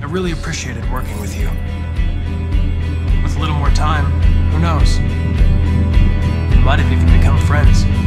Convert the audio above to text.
I really appreciated working with you. With a little more time, who knows? We might have even become friends.